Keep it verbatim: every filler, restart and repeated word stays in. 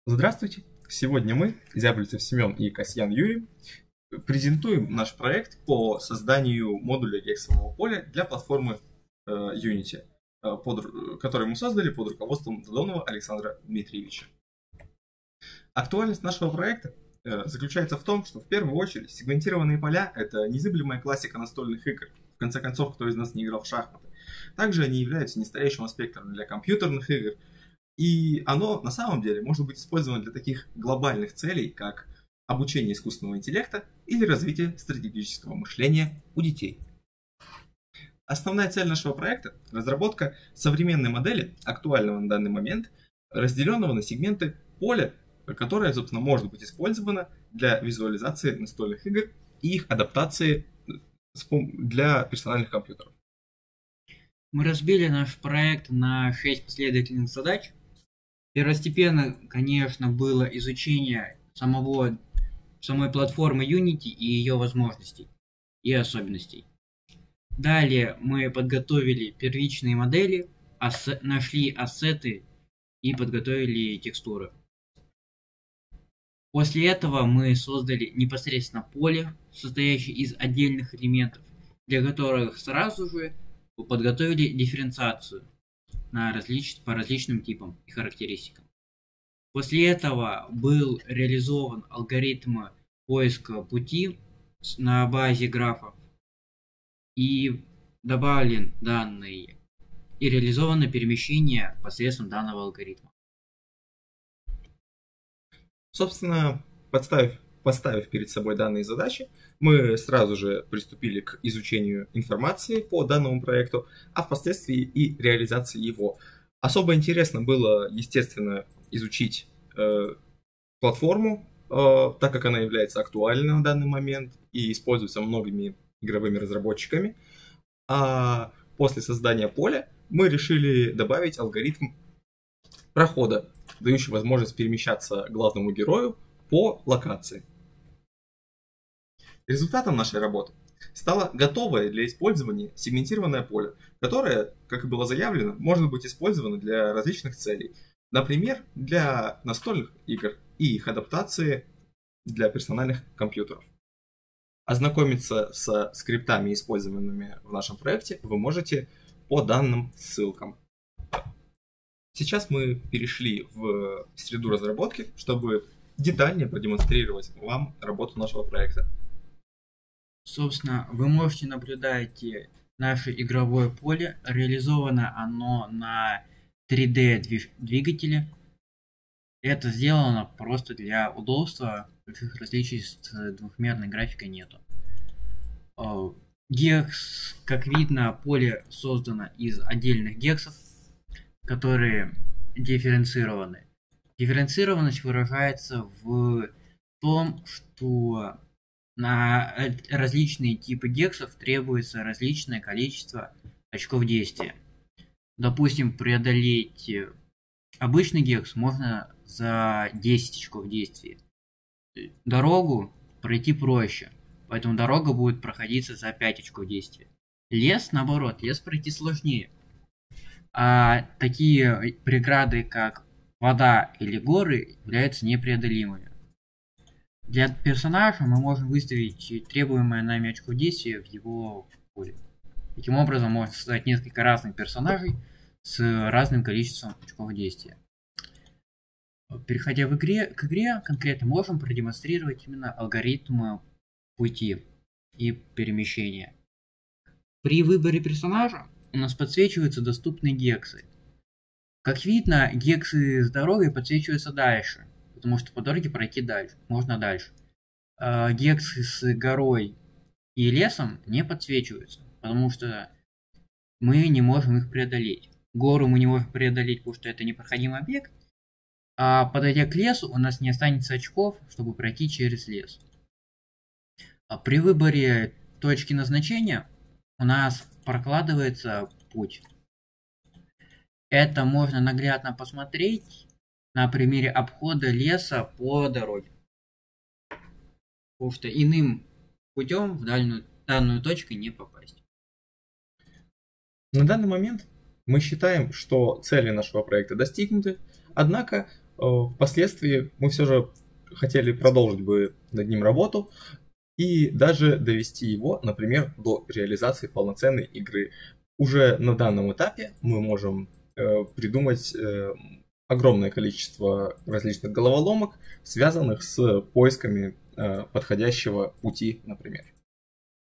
Здравствуйте! Сегодня мы, Зяблицев Семен и Касьян Юрий, презентуем наш проект по созданию модуля гексового поля для платформы э, Unity, э, под, который мы создали под руководством Додонова Александра Дмитриевича. Актуальность нашего проекта э, заключается в том, что в первую очередь сегментированные поля – это незыблемая классика настольных игр. В конце концов, кто из нас не играл в шахматы. Также они являются нестареющим аспектом для компьютерных игр. И оно на самом деле может быть использовано для таких глобальных целей, как обучение искусственного интеллекта или развитие стратегического мышления у детей. Основная цель нашего проекта – разработка современной модели, актуального на данный момент, разделенного на сегменты поля, которое, собственно, может быть использовано для визуализации настольных игр и их адаптации для персональных компьютеров. Мы разбили наш проект на шесть последовательных задач. Первостепенно, конечно, было изучение самого, самой платформы Unity и ее возможностей и особенностей. Далее мы подготовили первичные модели, ассе- нашли ассеты и подготовили текстуры. После этого мы создали непосредственно поле, состоящее из отдельных элементов, для которых сразу же подготовили дифференциацию на различ... по различным типам и характеристикам. После этого был реализован алгоритм поиска пути на базе графов и добавлен данные и реализовано перемещение посредством данного алгоритма. Собственно, подставив, поставив перед собой данные задачи, мы сразу же приступили к изучению информации по данному проекту, а впоследствии и реализации его. Особо интересно было, естественно, изучить э, платформу, э, так как она является актуальной на данный момент и используется многими игровыми разработчиками. А после создания поля мы решили добавить алгоритм прохода, дающий возможность перемещаться главному герою по локации. Результатом нашей работы стало готовое для использования сегментированное поле, которое, как и было заявлено, может быть использовано для различных целей. Например, для настольных игр и их адаптации для персональных компьютеров. Ознакомиться со скриптами, использованными в нашем проекте, вы можете по данным ссылкам. Сейчас мы перешли в среду разработки, чтобы детальнее продемонстрировать вам работу нашего проекта. Собственно, вы можете наблюдать наше игровое поле. Реализовано оно на три дэ двигателе. Это сделано просто для удобства. Больших различий с двухмерной графикой нету. Гекс, как видно, поле создано из отдельных гексов, которые дифференцированы. Дифференцированность выражается в том, что на различные типы гексов требуется различное количество очков действия. Допустим, преодолеть обычный гекс можно за десять очков действия. Дорогу пройти проще, поэтому дорога будет проходиться за пять очков действия. Лес, наоборот, лес пройти сложнее. А такие преграды, как вода или горы, являются непреодолимыми. Для персонажа мы можем выставить требуемое нами очко действия в его поле. Таким образом, можно создать несколько разных персонажей с разным количеством очков действия. Переходя в игре, к игре, конкретно можем продемонстрировать именно алгоритмы пути и перемещения. При выборе персонажа у нас подсвечиваются доступные гексы. Как видно, гексы с дорогой подсвечиваются дальше, потому что по дороге пройти дальше, можно дальше. А гексы с горой и лесом не подсвечиваются, потому что мы не можем их преодолеть. Гору мы не можем преодолеть, потому что это непроходимый объект, а подойдя к лесу, у нас не останется очков, чтобы пройти через лес. А при выборе точки назначения у нас прокладывается путь. Это можно наглядно посмотреть на примере обхода леса по дороге. Потому что иным путем в данную, данную точку не попасть. На данный момент мы считаем, что цели нашего проекта достигнуты, однако Впоследствии мы все же хотели продолжить бы над ним работу и даже довести его, например, до реализации полноценной игры. Уже на данном этапе мы можем э, придумать э, огромное количество различных головоломок, связанных с поисками э, подходящего пути, например.